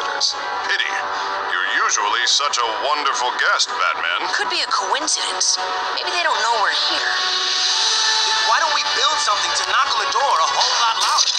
visitors. Pity. You're usually such a wonderful guest, Batman. Could be a coincidence. Maybe they don't know we're here. Why don't we build something to knock on the door a whole lot louder?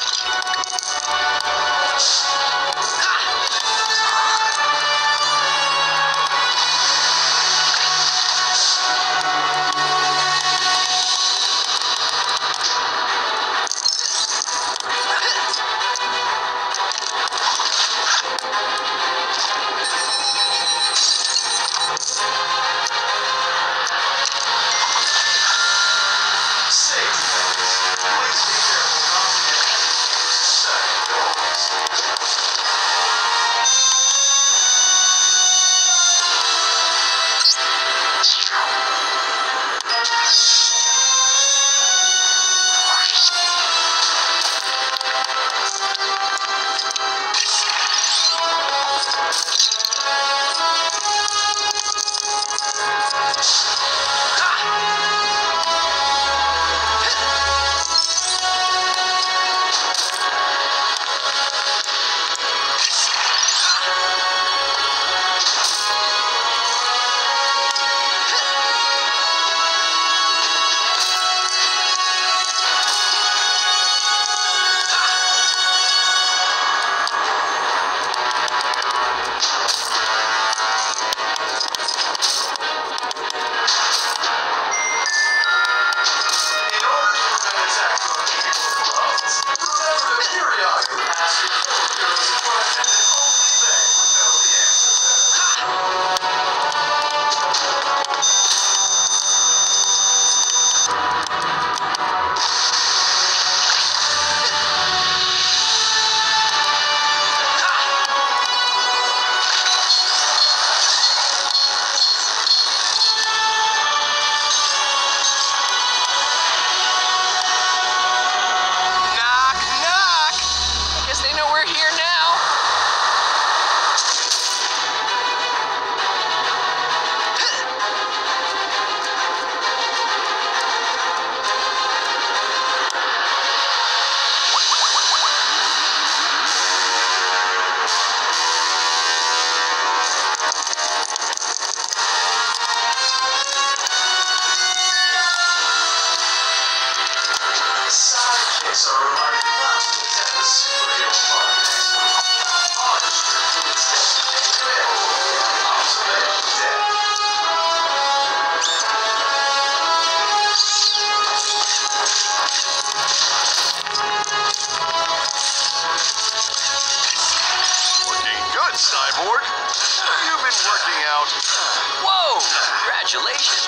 Cyborg, you've been working out. Whoa! Congratulations.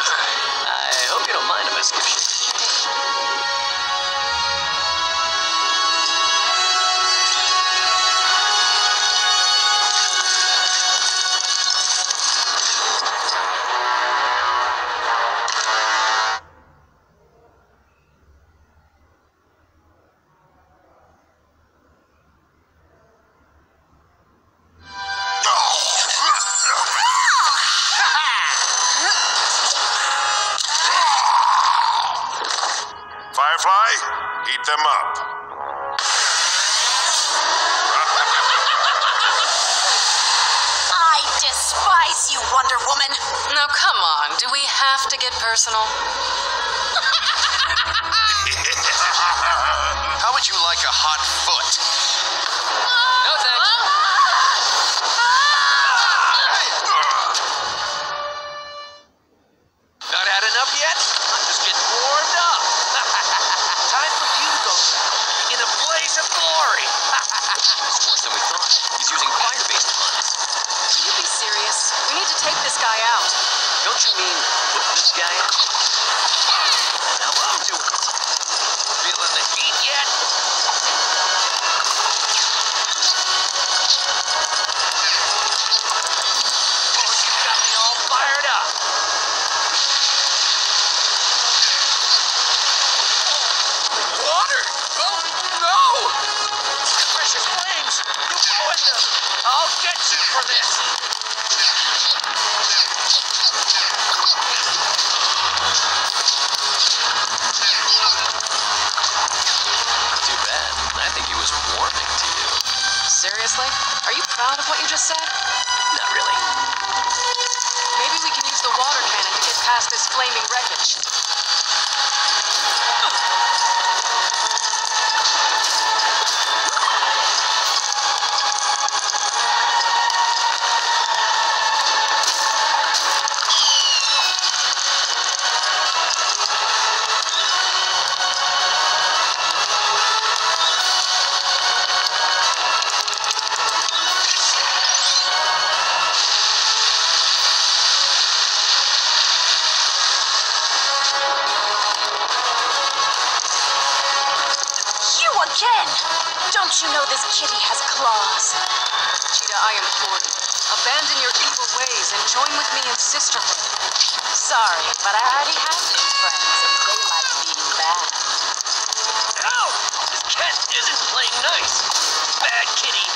I hope you don't mind if I skip you. Firefly, eat them up. I despise you, Wonder Woman. Now, come on. Do we have to get personal? How would you like a hot foot? No thanks. Not had enough yet? I'm just getting warmed up. Time for you to go down in a blaze of glory. It's worse than we thought. He's using fire-based puns. Will you be serious? We need to take this guy out. Don't you mean put this guy out? Now I'm doing it. Feeling the heat yet? Oh, you got me all fired up. Water! Oh, no! Precious flames! You ruined them! I'll get you for this! Too bad. I think he was warming to you. Seriously? Are you proud of what you just said? Not really. Maybe we can use the water cannon to get past this flaming wreckage. Again! Don't you know this kitty has claws? Cheetah, I implore you. Abandon your evil ways and join with me in sisterhood. Sorry, but I already have new friends, and they like being bad. Ow! This cat isn't playing nice. Bad kitty.